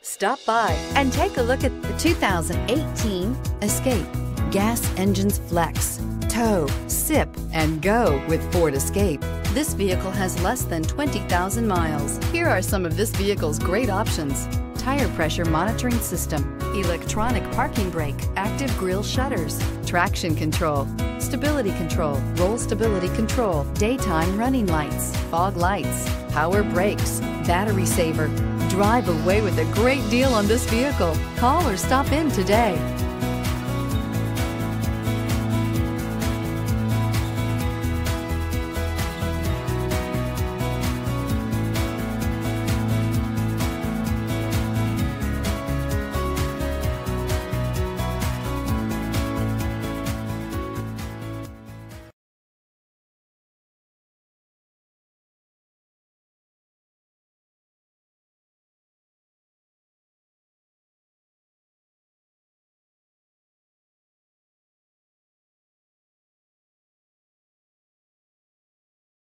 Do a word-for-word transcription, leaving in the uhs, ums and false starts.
Stop by and take a look at the two thousand eighteen Escape. Gas engines flex, tow, sip, and go with Ford Escape. This vehicle has less than twenty thousand miles. Here are some of this vehicle's great options: tire pressure monitoring system, electronic parking brake, active grille shutters, traction control, stability control, roll stability control, daytime running lights, fog lights, power brakes, battery saver. Drive away with a great deal on this vehicle. Call or stop in today.